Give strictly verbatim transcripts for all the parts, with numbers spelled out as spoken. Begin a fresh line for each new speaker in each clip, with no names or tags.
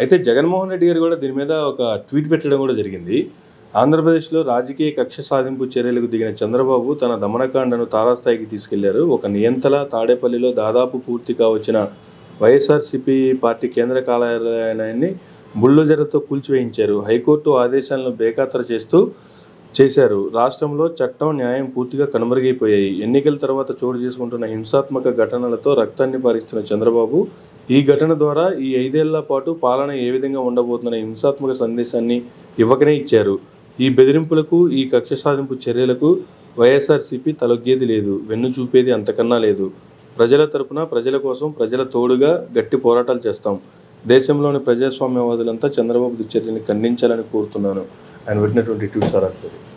అయితే జగన్మోహన్ రెడ్డి గారు కూడా దీని మీద ఒక ట్వీట్ పెట్టడం కూడా జరిగింది. ఆంధ్రప్రదేశ్లో రాజకీయ కక్ష సాధింపు చర్యలకు దిగిన చంద్రబాబు తన దమనకాండను తారాస్థాయికి తీసుకెళ్లారు. ఒక నియంతల తాడేపల్లిలో దాదాపు పూర్తిగా వచ్చిన వైఎస్ఆర్సీపీ పార్టీ కేంద్ర కార్యాలయాన్ని బుల్డోజర్లతో కూల్చివేయించారు. హైకోర్టు ఆదేశాలను బేఖాతరు చేస్తూ చేశారు. రాష్ట్రంలో చట్టం న్యాయం పూర్తిగా కనుమరుగైపోయాయి. ఎన్నికల తర్వాత చోటు చేసుకుంటున్న హింసాత్మక ఘటనలతో రక్తాన్ని పారిస్తున్న చంద్రబాబు ఈ ఘటన ద్వారా ఈ ఐదేళ్ల పాటు పాలన ఏ విధంగా ఉండబోతున్న హింసాత్మక సందేశాన్ని ఇవ్వకనే ఇచ్చారు. ఈ బెదిరింపులకు, ఈ కక్ష సాధింపు చర్యలకు వైఎస్ఆర్సీపీ తలొగ్గేది లేదు, వెన్ను చూపేది అంతకన్నా లేదు. ప్రజల తరపున, ప్రజల కోసం, ప్రజల తోడుగా గట్టి పోరాటాలు చేస్తాం. దేశంలోని ప్రజాస్వామ్యవాదులంతా చంద్రబాబు దుశ్చర్యని ఖండించాలని కోరుతున్నాను. ఆయన పెట్టినటువంటి ట్వీట్ సార్.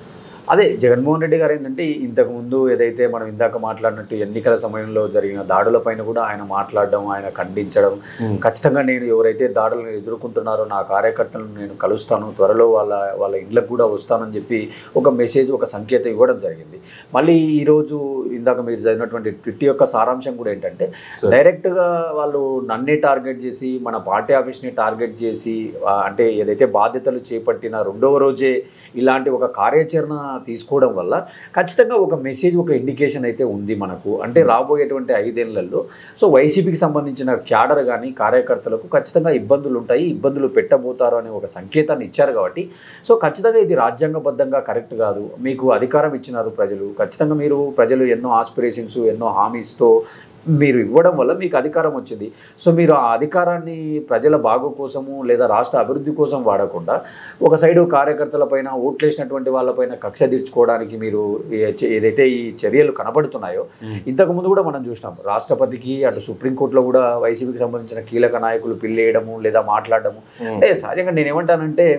అదే జగన్మోహన్ రెడ్డి గారు ఏంటంటే ఇంతకుముందు ఏదైతే మనం ఇందాక మాట్లాడినట్టు ఎన్నికల సమయంలో జరిగిన దాడులపైన కూడా ఆయన మాట్లాడడం, ఆయన ఖండించడం, ఖచ్చితంగా నేను ఎవరైతే దాడులను ఎదుర్కొంటున్నారో నా కార్యకర్తలను నేను కలుస్తాను, త్వరలో వాళ్ళ వాళ్ళ ఇళ్ళకు కూడా వస్తానని చెప్పి ఒక మెసేజ్, ఒక సంకేతం ఇవ్వడం జరిగింది. మళ్ళీ ఈరోజు ఇందాక మీరు చదివినటువంటి ట్విట్ యొక్క సారాంశం కూడా ఏంటంటే డైరెక్ట్గా వాళ్ళు నన్నే టార్గెట్ చేసి, మన పార్టీ ఆఫీస్ని టార్గెట్ చేసి, అంటే ఏదైతే బాధ్యతలు చేపట్టిన రెండవ రోజే ఇలాంటి ఒక కార్యాచరణ తీసుకోవడం వల్ల ఖచ్చితంగా ఒక మెసేజ్, ఒక ఇండికేషన్ అయితే ఉంది మనకు. అంటే రాబోయేటువంటి ఐదేళ్లలో సో వైసీపీకి సంబంధించిన క్యాడర్ కానీ కార్యకర్తలకు ఖచ్చితంగా ఇబ్బందులు ఉంటాయి, ఇబ్బందులు పెట్టబోతారు అనే ఒక సంకేతాన్ని ఇచ్చారు. కాబట్టి సో ఖచ్చితంగా ఇది రాజ్యాంగబద్ధంగా కరెక్ట్ కాదు. మీకు అధికారం ఇచ్చినారు ప్రజలు, ఖచ్చితంగా మీరు ప్రజలు ఎన్నో ఆస్పిరేషన్స్, ఎన్నో హామీస్తో మీరు ఇవ్వడం వల్ల మీకు అధికారం వచ్చింది. సో మీరు ఆ అధికారాన్ని ప్రజల బాగు కోసము లేదా రాష్ట్ర అభివృద్ధి కోసం వాడకుండా ఒక సైడు కార్యకర్తలపైన, ఓట్లేసినటువంటి వాళ్ళపైన కక్ష తీర్చుకోవడానికి మీరు ఏదైతే ఈ చర్యలు కనబడుతున్నాయో, ఇంతకుముందు కూడా మనం చూసినాం రాష్ట్రపతికి అటు సుప్రీంకోర్టులో కూడా వైసీపీకి సంబంధించిన కీలక నాయకులు పిల్లేయడము లేదా మాట్లాడడము. అంటే సహజంగా నేనేమంటానంటే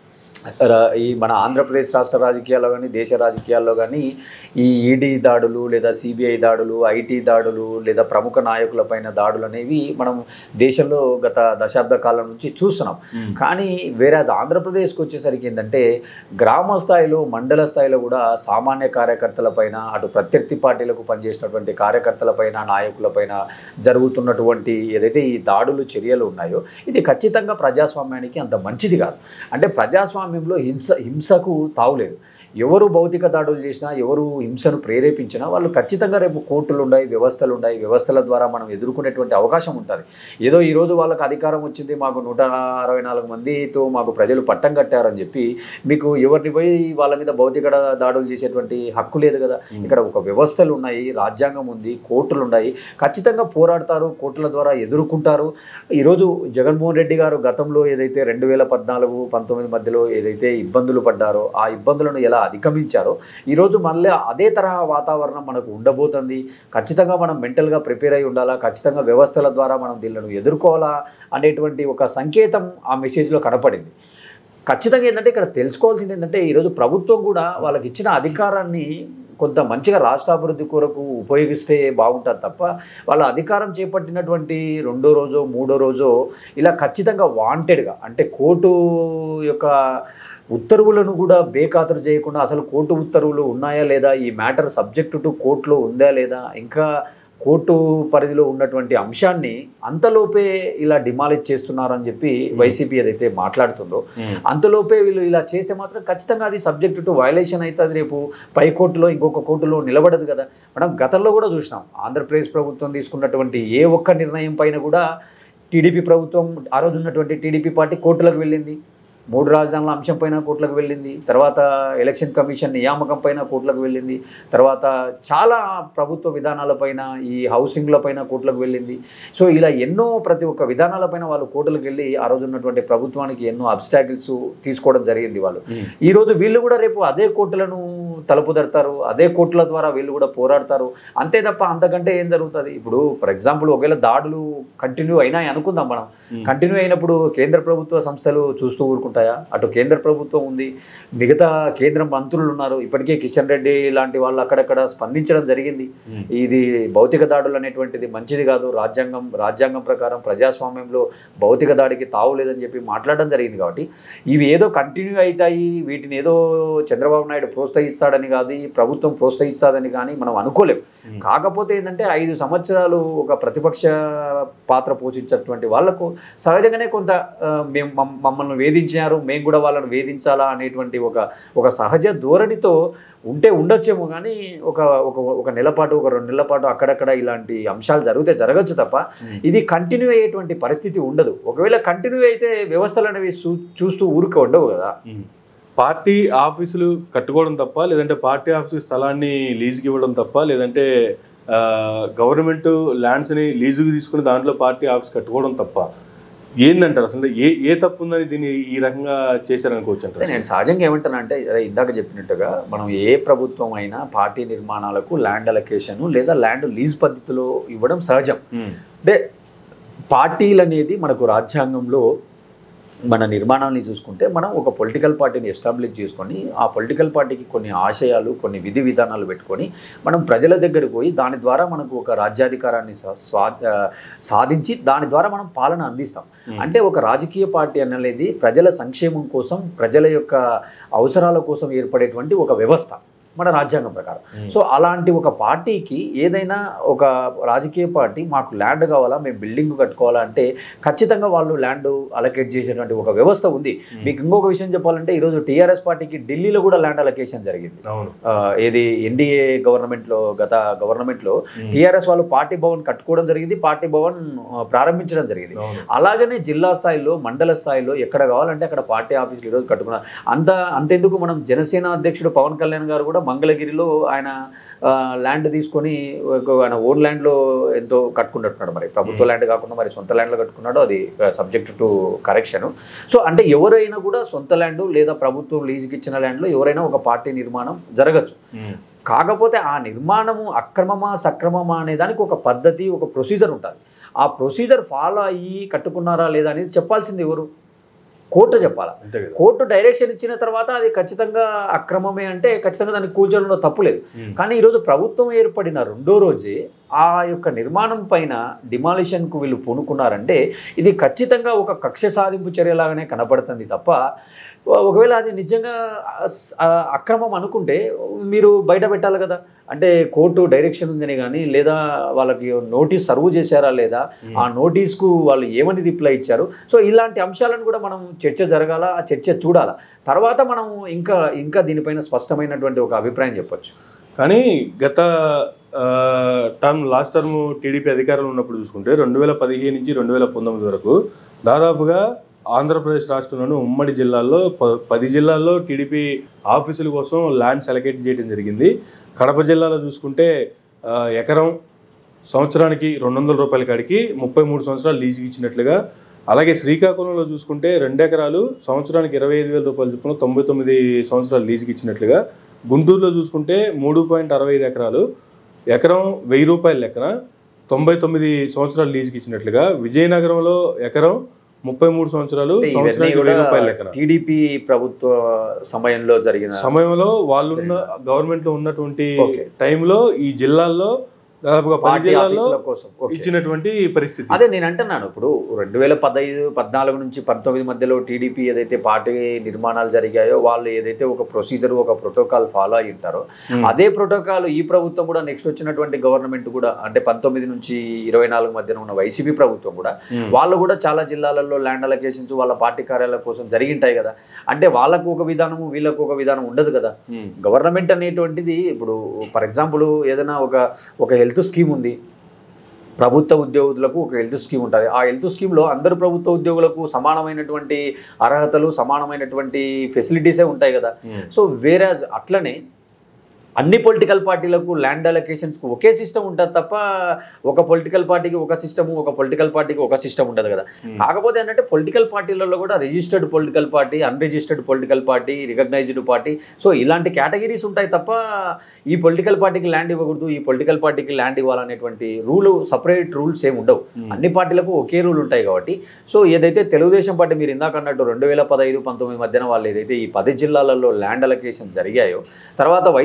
ఈ మన ఆంధ్రప్రదేశ్ రాష్ట్ర రాజకీయాల్లో కానీ దేశ రాజకీయాల్లో కానీ ఈ ఈడీ దాడులు లేదా సిబిఐ దాడులు, ఐటీ దాడులు లేదా ప్రముఖ నాయకులపైన దాడులు అనేవి మనం దేశంలో గత దశాబ్ద కాలం నుంచి చూస్తున్నాం. కానీ వేరే ఆంధ్రప్రదేశ్కి వచ్చేసరికి ఏంటంటే గ్రామ స్థాయిలో, మండల స్థాయిలో కూడా సామాన్య కార్యకర్తలపైన, అటు ప్రత్యర్థి పార్టీలకు పనిచేసినటువంటి కార్యకర్తలపైన, నాయకులపైన జరుగుతున్నటువంటి ఏదైతే ఈ దాడులు, చర్యలు ఉన్నాయో ఇది ఖచ్చితంగా ప్రజాస్వామ్యానికి అంత మంచిది కాదు. అంటే ప్రజాస్వామ్యం హింస హింసకు తావులేదు. ఎవరు భౌతిక దాడులు చేసినా, ఎవరు హింసను ప్రేరేపించినా వాళ్ళు ఖచ్చితంగా రేపు కోర్టులు ఉన్నాయి, వ్యవస్థలు ఉన్నాయి, వ్యవస్థల ద్వారా మనం ఎదుర్కొనేటువంటి అవకాశం ఉంటుంది. ఏదో ఈరోజు వాళ్ళకి అధికారం వచ్చింది, మాకు నూట అరవై నాలుగు మందితో మాకు ప్రజలు పట్టం కట్టారని చెప్పి మీకు ఎవరిని పోయి వాళ్ళ మీద భౌతిక దాడులు చేసేటువంటి హక్కు లేదు కదా. ఇక్కడ ఒక వ్యవస్థలు ఉన్నాయి, రాజ్యాంగం ఉంది, కోర్టులు ఉన్నాయి, ఖచ్చితంగా పోరాడతారు, కోర్టుల ద్వారా ఎదుర్కొంటారు. ఈరోజు జగన్మోహన్ రెడ్డి గారు గతంలో ఏదైతే రెండు వేల పద్నాలుగు పంతొమ్మిది మధ్యలో ఏదైతే ఇబ్బందులు పడ్డారో ఆ ఇబ్బందులను ఎలా అధిగమించారో ఈరోజు మళ్ళీ అదే తరహా వాతావరణం మనకు ఉండబోతుంది. ఖచ్చితంగా మనం మెంటల్గా ప్రిపేర్ అయి ఉండాలా, ఖచ్చితంగా వ్యవస్థల ద్వారా మనం దీనిని ఎదుర్కోవాలా అనేటువంటి ఒక సంకేతం ఆ మెసేజ్లో కనపడింది. ఖచ్చితంగా ఏంటంటే ఇక్కడ తెలుసుకోవాల్సింది ఏంటంటే ఈరోజు ప్రభుత్వం కూడా వాళ్ళకి ఇచ్చిన అధికారాన్ని కొంత మంచిగా రాష్ట్రాభివృద్ధి కొరకు ఉపయోగిస్తే బాగుంటుంది తప్ప వాళ్ళ అధికారం చేపట్టినటువంటి రెండో రోజో మూడో రోజో ఇలా ఖచ్చితంగా వాంటెడ్గా అంటే కోర్టు యొక్క ఉత్తర్వులను కూడా బేఖాతరు చేయకుండా అసలు కోర్టు ఉత్తర్వులు ఉన్నాయా లేదా, ఈ మ్యాటర్ సబ్జెక్టు టు కోర్టులో ఉందా లేదా, ఇంకా కోర్టు పరిధిలో ఉన్నటువంటి అంశాన్ని అంతలోపే ఇలా డిమాలిష్ చేస్తున్నారని చెప్పి వైసీపీ ఏదైతే మాట్లాడుతుందో అంతలోపే వీళ్ళు ఇలా చేస్తే మాత్రం ఖచ్చితంగా అది సబ్జెక్టు టు వైలేషన్ అవుతుంది. రేపు పై కోర్టులో ఇంకొక కోర్టులో నిలబడదు కదా. మనం గతంలో కూడా చూసినాం ఆంధ్రప్రదేశ్ ప్రభుత్వం తీసుకున్నటువంటి ఏ ఒక్క నిర్ణయం పైన కూడా టీడీపీ ప్రభుత్వం, ఆ రోజు ఉన్నటువంటి టీడీపీ పార్టీ కోర్టులకు వెళ్ళింది, మూడు రాజధానుల అంశం పైన కోర్టులకు వెళ్ళింది, తర్వాత ఎలక్షన్ కమిషన్ నియామకం పైన కోర్టులకు వెళ్ళింది, తర్వాత చాలా ప్రభుత్వ విధానాలపైన, ఈ హౌసింగ్లపైన కోర్టులకు వెళ్ళింది. సో ఇలా ఎన్నో ప్రతి ఒక్క విధానాలపైన వాళ్ళు కోర్టులకు వెళ్ళి ఆ రోజు ఉన్నటువంటి ప్రభుత్వానికి ఎన్నో అబ్స్టాకిల్స్ తీసుకోవడం జరిగింది వాళ్ళు. ఈరోజు వీళ్ళు కూడా రేపు అదే కోర్టులను తలుపుదడతారు, అదే కోర్టుల ద్వారా వీళ్ళు కూడా పోరాడతారు. అంతే తప్ప అంతకంటే ఏం జరుగుతుంది? ఇప్పుడు ఫర్ ఎగ్జాంపుల్ ఒకవేళ దాడులు కంటిన్యూ అయినాయి అనుకుందాం మనం, కంటిన్యూ అయినప్పుడు కేంద్ర ప్రభుత్వ సంస్థలు చూస్తూ ఊరుకుంటారు? అటు కేంద్ర ప్రభుత్వం ఉంది, మిగతా కేంద్ర మంత్రులు ఉన్నారు, ఇప్పటికే కిషన్ రెడ్డి లాంటి వాళ్ళు అక్కడక్కడ స్పందించడం జరిగింది. ఇది భౌతిక దాడులు అనేటువంటిది మంచిది కాదు, రాజ్యాంగం రాజ్యాంగం ప్రకారం ప్రజాస్వామ్యంలో భౌతిక దాడికి తావు లేదని చెప్పి మాట్లాడడం జరిగింది. కాబట్టి ఇవి ఏదో కంటిన్యూ అవుతాయి, వీటిని ఏదో చంద్రబాబు నాయుడు ప్రోత్సహిస్తాడు చేస్తాడని కాదు, ప్రభుత్వం ప్రోత్సహిస్తాదని కానీ మనం అనుకోలేము. కాకపోతే ఏంటంటే ఐదు సంవత్సరాలు ఒక ప్రతిపక్ష పాత్ర పోషించేటువంటి వాళ్లకు సహజంగానే కొంత మేము మమ్మల్ని వేధించారు, మేము కూడా వాళ్ళని వేధించాలా అనేటువంటి ఒక ఒక సహజ ధోరణితో ఉంటే ఉండొచ్చేమో. కానీ ఒక ఒక ఒక నెల పాటు ఒక రెండు నెలల పాటు అక్కడక్కడ ఇలాంటి అంశాలు జరిగితే జరగచ్చు తప్ప ఇది కంటిన్యూ అయ్యేటువంటి పరిస్థితి ఉండదు. ఒకవేళ కంటిన్యూ అయితే వ్యవస్థలు అనేవి చూస్తూ ఊరికే ఉండవు కదా.
పార్టీ ఆఫీసులు కట్టుకోవడం తప్ప, లేదంటే పార్టీ ఆఫీసు స్థలాన్ని లీజుకి ఇవ్వడం తప్ప, లేదంటే గవర్నమెంట్ ల్యాండ్స్ని లీజుకి తీసుకుని దాంట్లో పార్టీ ఆఫీస్ కట్టుకోవడం తప్ప ఏందంటారు అసలు? ఏ ఏ తప్పు ఉందని దీన్ని ఈ రకంగా చేశారనుకోవచ్చు అంటారు?
నేను సహజంగా ఏమంటానంటే ఇందాక చెప్పినట్టుగా మనం ఏ ప్రభుత్వం అయినా పార్టీ నిర్మాణాలకు ల్యాండ్ అలొకేషన్ లేదా ల్యాండ్ లీజ్ పద్ధతిలో ఇవ్వడం సహజం. అంటే పార్టీలు అనేది మనకు రాజ్యాంగంలో మన నిర్మాణాన్ని చూసుకుంటే మనం ఒక పొలిటికల్ పార్టీని ఎస్టాబ్లిష్ చేసుకొని ఆ పొలిటికల్ పార్టీకి కొన్ని ఆశయాలు కొన్ని విధి విధానాలు పెట్టుకొని మనం ప్రజల దగ్గరికి పోయి దాని ద్వారా మనకు ఒక రాజ్యాధికారాన్ని స్వా సాధించి దాని ద్వారా మనం పాలన అందిస్తాం. అంటే ఒక రాజకీయ పార్టీ అనేది ప్రజల సంక్షేమం కోసం ప్రజల యొక్క అవసరాల కోసం ఏర్పడేటువంటి ఒక వ్యవస్థ మన రాజ్యాంగం ప్రకారం. సో అలాంటి ఒక పార్టీకి ఏదైనా ఒక రాజకీయ పార్టీ మాకు ల్యాండ్ కావాలా, మేము బిల్డింగ్ కట్టుకోవాలా అంటే ఖచ్చితంగా వాళ్ళు ల్యాండ్ అలొకేట్ చేసేటువంటి ఒక వ్యవస్థ ఉంది. మీకు ఇంకొక విషయం చెప్పాలంటే ఈరోజు టీఆర్ఎస్ పార్టీకి ఢిల్లీలో కూడా ల్యాండ్ అలొకేషన్ జరిగింది. ఏది ఎన్డీఏ గవర్నమెంట్లో గత గవర్నమెంట్లో టీఆర్ఎస్ వాళ్ళు పార్టీ భవన్ కట్టుకోవడం జరిగింది, పార్టీ భవన్ ప్రారంభించడం జరిగింది. అలాగనే జిల్లా స్థాయిలో మండల స్థాయిలో ఎక్కడ కావాలంటే అక్కడ పార్టీ ఆఫీసులు ఈరోజు కట్టుకున్నారు. అంత అంతెందుకు మనం జనసేన అధ్యక్షుడు పవన్ కళ్యాణ్ గారు కూడా మంగళగిరిలో ఆయన ల్యాండ్ తీసుకొని ఆయన ఓన్ ల్యాండ్లో ఎంతో కట్టుకున్నట్టున్నాడు. మరి ప్రభుత్వ ల్యాండ్ కాకుండా మరి సొంత ల్యాండ్లో కట్టుకున్నాడు, అది సబ్జెక్ట్ టు కరెక్షన్. సో అంటే ఎవరైనా కూడా సొంత ల్యాండ్ లేదా ప్రభుత్వం లీజుకి ఇచ్చిన ల్యాండ్లో ఎవరైనా ఒక పార్టీ నిర్మాణం జరగచ్చు. కాకపోతే ఆ నిర్మాణము అక్రమమా సక్రమమా అనే దానికి ఒక పద్ధతి ఒక ప్రొసీజర్ ఉంటుంది. ఆ ప్రొసీజర్ ఫాలో అయ్యి కట్టుకున్నారా లేదా అనేది చెప్పాల్సింది ఎవరు? కోర్టు చెప్పాలి. కోర్టు డైరెక్షన్ ఇచ్చిన తర్వాత అది ఖచ్చితంగా అక్రమమే అంటే ఖచ్చితంగా దానికి కూర్చోడంలో తప్పు లేదు. కానీ ఈరోజు ప్రభుత్వం ఏర్పడిన రెండో రోజే ఆ యొక్క నిర్మాణం పైన డిమాలిషన్కు వీళ్ళు పూనుకున్నారంటే ఇది ఖచ్చితంగా ఒక కక్ష సాధింపు చర్యలాగానే కనపడుతుంది తప్ప ఒకవేళ అది నిజంగా అక్రమం అనుకుంటే మీరు బయట పెట్టాలి కదా. అంటే కోర్టు డైరెక్షన్ ఉందని కానీ లేదా వాళ్ళకి నోటీస్ సర్వ్ చేశారా లేదా, ఆ నోటీస్కు వాళ్ళు ఏమని రిప్లై ఇచ్చారు. సో ఇలాంటి అంశాలను కూడా మనం చర్చ జరగాల, ఆ చర్చ చూడాలి. తర్వాత మనం ఇంకా ఇంకా దీనిపైన స్పష్టమైనటువంటి ఒక అభిప్రాయం చెప్పొచ్చు.
కానీ గత టర్మ్ లాస్ట్ టర్మ్ టీడీపీ అధికారంలో ఉన్నప్పుడు చూసుకుంటే రెండు వేల పదిహేను నుంచి రెండు వేల పంతొమ్మిది వరకు దాదాపుగా ఆంధ్రప్రదేశ్ రాష్ట్రంలోని ఉమ్మడి జిల్లాల్లో ప పది జిల్లాల్లో టీడీపీ ఆఫీసుల కోసం ల్యాండ్స్ అలొకేట్ చేయడం జరిగింది. కడప జిల్లాలో చూసుకుంటే ఎకరం సంవత్సరానికి రెండు వందల రూపాయల కాడికి ముప్పై మూడు సంవత్సరాలు లీజుకి ఇచ్చినట్లుగా, అలాగే శ్రీకాకుళంలో చూసుకుంటే రెండు ఎకరాలు సంవత్సరానికి ఇరవై ఐదు వేల రూపాయలు చొప్పున తొంభై తొమ్మిది సంవత్సరాలు లీజుకి ఇచ్చినట్లుగా, గుంటూరులో చూసుకుంటే మూడు పాయింట్ అరవై ఐదు ఎకరాలు ఎకరం వెయ్యి రూపాయల లెక్కన తొంభై తొమ్మిది సంవత్సరాలు లీజుకి ఇచ్చినట్లుగా, విజయనగరంలో ఎకరం ముప్పై మూడు సంవత్సరాలు సంవత్సరానికి వెయ్యి రూపాయల లెక్కన
టీడీపీ ప్రభుత్వ సమయంలో జరిగిన
సమయంలో వాళ్ళున్న గవర్నమెంట్ లో ఉన్నటువంటి టైంలో ఈ జిల్లాల్లో దాదాపుగా పది జిల్లాల్లో ఇచ్చినటువంటి పరిస్థితి.
అదే నేను అంటున్నాను. ఇప్పుడు రెండు వేల పదహైదు పద్నాలుగు నుంచి పంతొమ్మిది మధ్యలో టీడీపీ ఏదైతే పార్టీ నిర్మాణాలు జరిగాయో వాళ్ళు ఏదైతే ఒక ప్రొసీజర్ ఒక ప్రోటోకాల్ ఫాలో అయ్యి ఉంటారో అదే ప్రోటోకాల్ ఈ ప్రభుత్వం కూడా నెక్స్ట్ వచ్చినటువంటి గవర్నమెంట్ కూడా అంటే పంతొమ్మిది నుంచి ఇరవై నాలుగు మధ్యన ఉన్న వైసీపీ ప్రభుత్వం కూడా వాళ్ళు కూడా చాలా జిల్లాలలో ల్యాండ్ అలొకేషన్స్ వాళ్ళ పార్టీ కార్యాలయాల కోసం జరిగింటాయి కదా. అంటే వాళ్ళకు ఒక విధానము వీళ్ళకు ఒక విధానం ఉండదు కదా. గవర్నమెంట్ అనేటువంటిది ఇప్పుడు ఫర్ ఎగ్జాంపుల్ ఏదైనా ఒక ఒక హెల్త్ స్కీమ్ ఉంది, ప్రభుత్వ ఉద్యోగులకు ఒక హెల్త్ స్కీమ్ ఉంటుంది. ఆ హెల్త్ స్కీమ్లో అందరు ప్రభుత్వ ఉద్యోగులకు సమానమైనటువంటి అర్హతలు సమానమైనటువంటి ఫెసిలిటీసే ఉంటాయి కదా. సో వేరే అట్లనే అన్ని పొలిటికల్ పార్టీలకు ల్యాండ్ అలొకేషన్స్కి ఒకే సిస్టమ్ ఉంటుంది తప్ప ఒక పొలిటికల్ పార్టీకి ఒక సిస్టము ఒక పొలిటికల్ పార్టీకి ఒక సిస్టమ్ ఉంటుంది కదా. కాకపోతే ఏంటంటే పొలిటికల్ పార్టీలలో కూడా registered political party, unregistered political party, recognised party, so ఇలాంటి కేటగిరీస్ ఉంటాయి తప్ప ఈ పొలిటికల్ పార్టీకి ల్యాండ్ ఇవ్వకూడదు ఈ పొలిటికల్ పార్టీకి ల్యాండ్ ఇవ్వాలనేటువంటి రూలు సపరేట్ రూల్స్ ఏమి ఉండవు. అన్ని పార్టీలకు ఒకే రూల్ ఉంటాయి కాబట్టి సో ఏదైతే తెలుగుదేశం పార్టీ మీరు ఇందాక అన్నట్టు రెండు వేల పదహైదు పంతొమ్మిది మధ్యన వాళ్ళు ఏదైతే ఈ పది జిల్లాలలో ల్యాండ్ అలొకేషన్ జరిగాయో తర్వాత వైసీపీ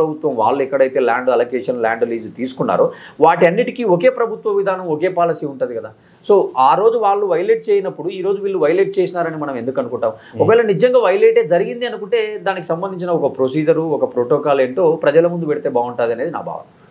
ప్రభుత్వం వాళ్ళు ఎక్కడైతే ల్యాండ్ అలొకేషన్ ల్యాండ్ లీజ్ తీసుకున్నారో వాటి అన్నిటికీ ఒకే ప్రభుత్వ విధానం ఒకే పాలసీ ఉంటుంది కదా. సో ఆ రోజు వాళ్ళు వైలేట్ చేయనప్పుడు ఈ రోజు వీళ్ళు వైలేట్ చేసినారని మనం ఎందుకు అనుకుంటాం? ఒకవేళ నిజంగా వైలేటే జరిగింది అనుకుంటే దానికి సంబంధించిన ఒక ప్రొసీజరు ఒక ప్రోటోకాల్ ఏంటో ప్రజల ముందు పెడితే బాగుంటుంది అనేది నా భావన.